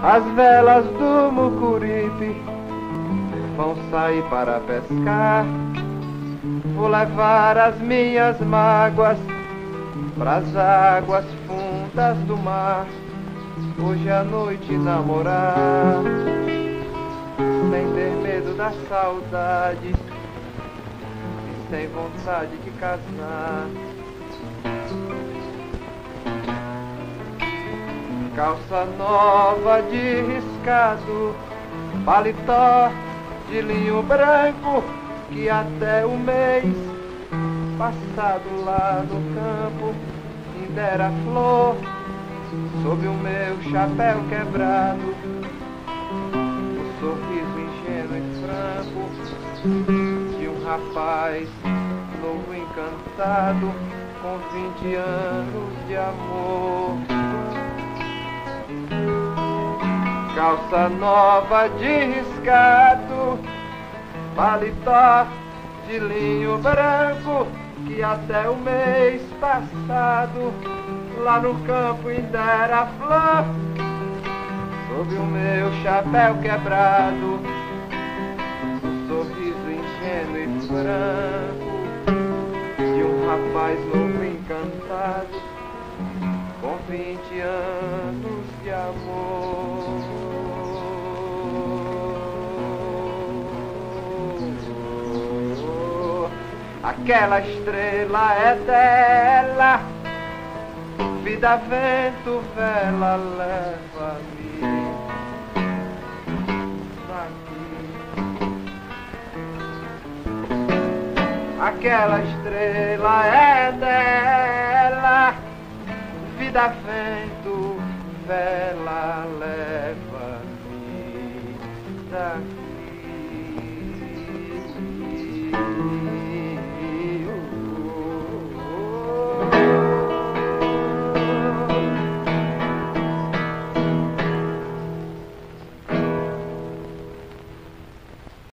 As velas do Mucuripe vão sair para pescar. Vou levar as minhas mágoas pras águas fundas do mar. Hoje à noite namorar, sem ter medo da saudade e sem vontade de casar. Calça nova de riscado, paletó de linho branco, que até o mês passado lá no campo ainda era flor, sob o meu chapéu quebrado, o sorriso ingênuo e franco de um rapaz novo encantado, com 20 anos de amor. Calça nova de riscado, paletó de linho branco, que até o mês passado lá no campo ainda era flor, sob o meu chapéu quebrado, o sorriso ingênuo e franco de um rapaz novo encantado, com 20 anos de amor. Aquela estrela é dela, vida, vento, vela, leva-me daqui. Aquela estrela é dela, vida, vento, vela, leva-me daqui.